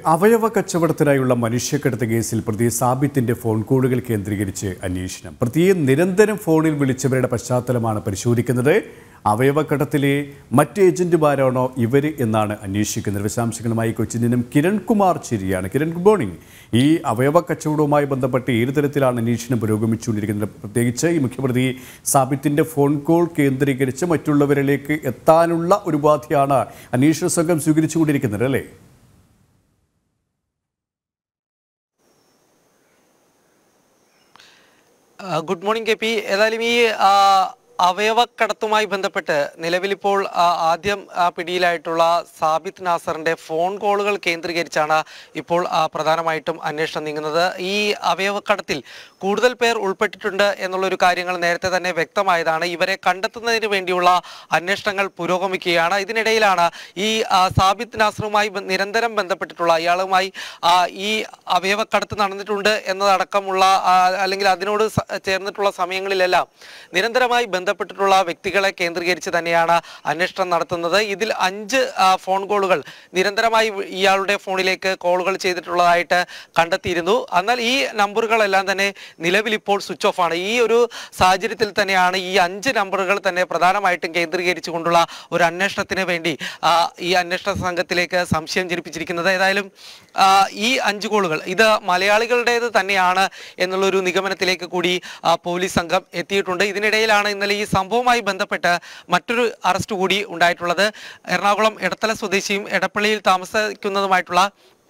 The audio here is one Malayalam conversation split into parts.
അവയവ കച്ചവടത്തിനായുള്ള മനുഷ്യക്കടത്ത് കേസിൽ പ്രതി സാബിത്തിന്റെ ഫോൺ കോളുകൾ കേന്ദ്രീകരിച്ച് അന്വേഷണം. പ്രതിയെ നിരന്തരം ഫോണിൽ വിളിച്ചവരുടെ പശ്ചാത്തലമാണ് പരിശോധിക്കുന്നത്. അവയവക്കടത്തിലെ മറ്റ് ഏജന്റുമാരാണോ ഇവർ എന്നാണ് അന്വേഷിക്കുന്നത്. വിശദാംശങ്ങളുമായി കൊച്ചിയിൽ നിന്നും കിരൺ കുമാർ ചേരുകയാണ്. Kiran, good morning. ഈ അവയവ കച്ചവടവുമായി ബന്ധപ്പെട്ട് ഏത് തരത്തിലാണ് അന്വേഷണം പുരോഗമിച്ചുകൊണ്ടിരിക്കുന്നത്? പ്രത്യേകിച്ച് ഈ മുഖ്യപ്രതി സാബിത്തിന്റെ ഫോൺ കോൾ കേന്ദ്രീകരിച്ച് മറ്റുള്ളവരിലേക്ക് എത്താനുള്ള ഒരു ഉപാധിയാണ് അന്വേഷണ സംഘം സ്വീകരിച്ചുകൊണ്ടിരിക്കുന്നത്, അല്ലേ? Good morning K P. ഏതായാലും ഈ അവയവക്കടത്തുമായി ബന്ധപ്പെട്ട് നിലവിലിപ്പോൾ ആദ്യം പിടിയിലായിട്ടുള്ള സാബിത്ത് നാസറിന്റെ ഫോൺ കോളുകൾ കേന്ദ്രീകരിച്ചാണ് ഇപ്പോൾ പ്രധാനമായിട്ടും അന്വേഷണം നീങ്ങുന്നത്. ഈ അവയവക്കടത്തിൽ കൂടുതൽ പേർ ഉൾപ്പെട്ടിട്ടുണ്ട് എന്നുള്ളൊരു കാര്യങ്ങൾ നേരത്തെ തന്നെ വ്യക്തമായതാണ്. ഇവരെ കണ്ടെത്തുന്നതിന് വേണ്ടിയുള്ള അന്വേഷണങ്ങൾ പുരോഗമിക്കുകയാണ്. ഇതിനിടയിലാണ് ഈ സാബിത്ത് നാസറുമായി നിരന്തരം ബന്ധപ്പെട്ടിട്ടുള്ള ഇയാളുമായി ഈ അവയവക്കടത്ത് നടന്നിട്ടുണ്ട് എന്നതടക്കമുള്ള അല്ലെങ്കിൽ അതിനോട് ചേർന്നിട്ടുള്ള സമയങ്ങളിലെല്ലാം നിരന്തരമായി ബന്ധപ്പെട്ടിട്ടുള്ള വ്യക്തികളെ കേന്ദ്രീകരിച്ച് തന്നെയാണ് അന്വേഷണം നടത്തുന്നത്. ഇതിൽ 5 ഫോൺ കോളുകൾ നിരന്തരമായി ഇയാളുടെ ഫോണിലേക്ക് കോളുകൾ ചെയ്തിട്ടുള്ളതായിട്ട് കണ്ടെത്തിയിരുന്നു. എന്നാൽ ഈ നമ്പറുകളെല്ലാം തന്നെ നിലവിൽ ഇപ്പോൾ സ്വിച്ച് ഓഫ് ആണ്. ഈ ഒരു സാഹചര്യത്തിൽ തന്നെയാണ് ഈ 5 നമ്പറുകൾ തന്നെ പ്രധാനമായിട്ടും കേന്ദ്രീകരിച്ചുകൊണ്ടുള്ള ഒരു അന്വേഷണത്തിന് വേണ്ടി ഈ അന്വേഷണ സംഘത്തിലേക്ക് സംശയം ജനിപ്പിച്ചിരിക്കുന്നത്. ഏതായാലും ഈ 5 കോളുകൾ ഇത് മലയാളികളുടേത് തന്നെയാണ് എന്നുള്ളൊരു നിഗമനത്തിലേക്ക് കൂടി പോലീസ് സംഘം എത്തിയിട്ടുണ്ട്. ഇതിനിടയിലാണ് ഇന്നലെ ഈ സംഭവവുമായി ബന്ധപ്പെട്ട് മറ്റൊരു അറസ്റ്റ് കൂടി ഉണ്ടായിട്ടുള്ളത്. എറണാകുളം എടത്തല സ്വദേശിയും എടപ്പള്ളിയിൽ താമസിക്കുന്നതുമായിട്ടുള്ള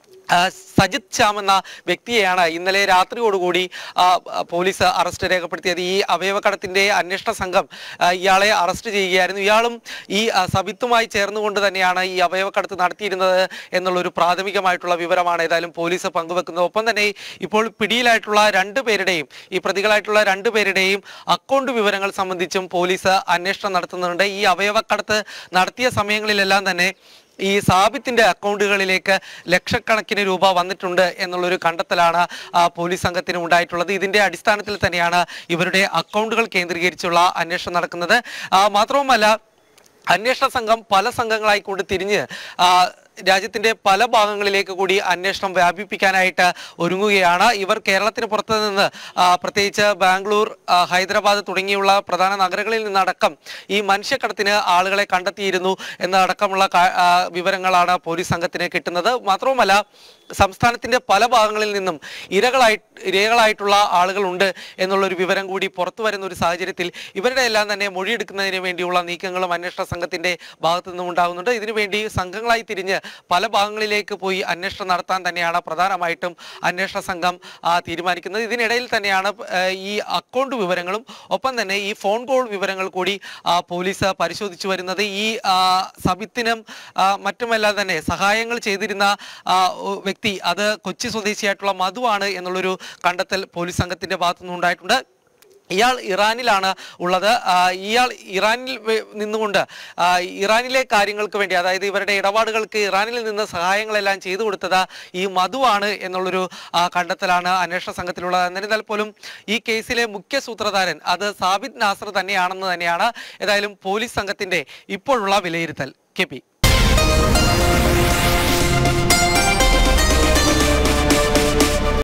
സജിത് ശ്യാം എന്ന വ്യക്തിയെയാണ് ഇന്നലെ രാത്രിയോടുകൂടി പോലീസ് അറസ്റ്റ് രേഖപ്പെടുത്തിയത്. ഈ അവയവക്കടത്തിന്റെ അന്വേഷണ സംഘം ഇയാളെ അറസ്റ്റ് ചെയ്യുകയായിരുന്നു. ഇയാളും ഈ സബിത്തുമായി ചേർന്നുകൊണ്ട് തന്നെയാണ് ഈ അവയവക്കടത്ത് നടത്തിയിരുന്നത് എന്നുള്ളൊരു പ്രാഥമികമായിട്ടുള്ള വിവരമാണ് ഏതായാലും പോലീസ് പങ്കുവെക്കുന്നത്. ഒപ്പം തന്നെ ഇപ്പോൾ പിടിയിലായിട്ടുള്ള 2 പേരുടെയും ഈ പ്രതികളായിട്ടുള്ള 2 പേരുടെയും അക്കൗണ്ട് വിവരങ്ങൾ സംബന്ധിച്ചും പോലീസ് അന്വേഷണം നടത്തുന്നുണ്ട്. ഈ അവയവക്കടത്ത് നടത്തിയ സമയങ്ങളിലെല്ലാം തന്നെ ഈ സാബിത്തിന്റെ അക്കൗണ്ടുകളിലേക്ക് ലക്ഷക്കണക്കിന് രൂപ വന്നിട്ടുണ്ട് എന്നുള്ളൊരു കണ്ടെത്തലാണ് പോലീസ് സംഘത്തിന് ഉണ്ടായിട്ടുള്ളത്. ഇതിന്റെ അടിസ്ഥാനത്തിൽ തന്നെയാണ് ഇവരുടെ അക്കൗണ്ടുകൾ കേന്ദ്രീകരിച്ചുള്ള അന്വേഷണം നടക്കുന്നത്. മാത്രവുമല്ല, അന്വേഷണ സംഘം പല സംഘങ്ങളായിക്കൊണ്ട് തിരിഞ്ഞ് രാജ്യത്തിന്റെ പല ഭാഗങ്ങളിലേക്ക് കൂടി അന്വേഷണം വ്യാപിപ്പിക്കാനായിട്ട് ഒരുങ്ങുകയാണ്. ഇവർ കേരളത്തിന് പുറത്തു നിന്ന് പ്രത്യേകിച്ച് ബാംഗ്ലൂർ, ഹൈദരാബാദ് തുടങ്ങിയുള്ള പ്രധാന നഗരങ്ങളിൽ നിന്നടക്കം ഈ മനുഷ്യക്കടത്തിന് ആളുകളെ കണ്ടെത്തിയിരുന്നു എന്നതടക്കമുള്ള വിവരങ്ങളാണ് പോലീസ് സംഘത്തിന് കിട്ടുന്നത്. മാത്രവുമല്ല, സംസ്ഥാനത്തിന്റെ പല ഭാഗങ്ങളിൽ നിന്നും ഇരകളായിട്ടുള്ള ആളുകളുണ്ട് എന്നുള്ളൊരു വിവരം കൂടി പുറത്തു വരുന്ന ഒരു സാഹചര്യത്തിൽ ഇവരുടെ എല്ലാം തന്നെ മൊഴിയെടുക്കുന്നതിന് വേണ്ടിയുള്ള നീക്കങ്ങളും അന്വേഷണ സംഘത്തിന്റെ ഭാഗത്തു നിന്നും ഉണ്ടാകുന്നുണ്ട്. ഇതിനുവേണ്ടി സംഘങ്ങളായി തിരിഞ്ഞ് പല ഭാഗങ്ങളിലേക്ക് പോയി അന്വേഷണം നടത്താൻ തന്നെയാണ് പ്രധാനമായിട്ടും അന്വേഷണ സംഘം തീരുമാനിക്കുന്നത്. ഇതിനിടയിൽ തന്നെയാണ് ഈ അക്കൗണ്ട് വിവരങ്ങളും ഒപ്പം തന്നെ ഈ ഫോൺ കോൾ വിവരങ്ങൾ കൂടി പോലീസ് പരിശോധിച്ചു വരുന്നത്. ഈ സബിത്തിനും മറ്റുമെല്ലാം തന്നെ സഹായങ്ങൾ ചെയ്തിരുന്ന വ്യക്തി അത് കൊച്ചി സ്വദേശിയായിട്ടുള്ള മധുവാണ് എന്നുള്ളൊരു കണ്ടെത്തൽ പോലീസ് സംഘത്തിന്റെ ഭാഗത്തുനിന്ന് ഉണ്ടായിട്ടുണ്ട്. ഇയാൾ ഇറാനിലാണ് ഉള്ളത്. ഇയാൾ ഇറാനിൽ നിന്നുകൊണ്ട് ഇറാനിലെ കാര്യങ്ങൾക്ക് വേണ്ടി, അതായത് ഇവരുടെ ഇടപാടുകൾക്ക് ഇറാനിൽ നിന്ന് സഹായങ്ങളെല്ലാം ചെയ്തു കൊടുത്തത് ഈ മധുവാണ് എന്നുള്ളൊരു കണ്ടെത്തലാണ് അന്വേഷണ സംഘത്തിലുള്ളത്. എന്നിരുന്നാൽ പോലും ഈ കേസിലെ മുഖ്യ സൂത്രധാരൻ അത് സാബിത്ത് നാസർ തന്നെയാണെന്ന് തന്നെയാണ് ഏതായാലും പോലീസ് സംഘത്തിന്റെ ഇപ്പോഴുള്ള വിലയിരുത്തൽ. K P.